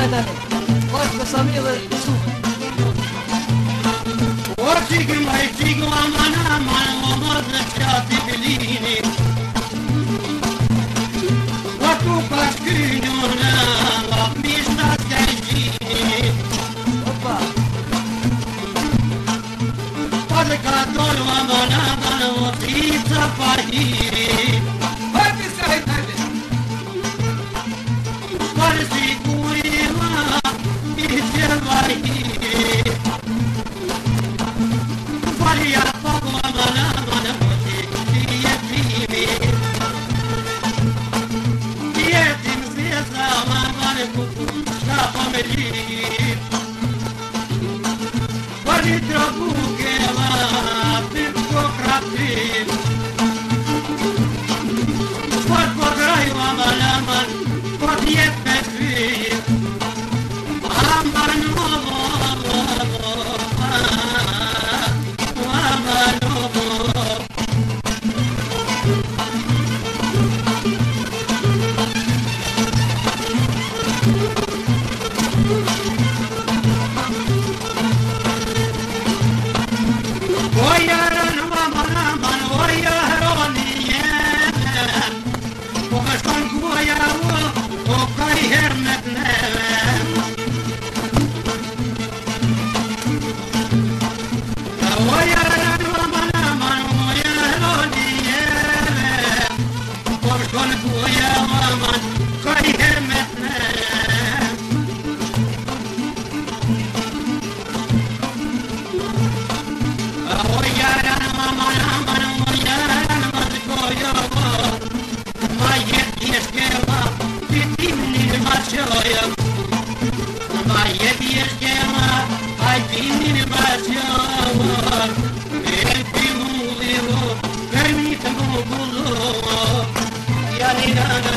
Dani. Gosto dessa mila e suba. Mai figo amana amana lasciati bellini Quattro pasquino la pista scaigini Opa. Padre cadoro amana amana pizza pahiri Vai piscar aí, vai ver. Pare sicuri ma pizza pahiri Faria poco amana amana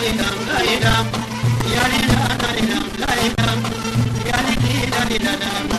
Yali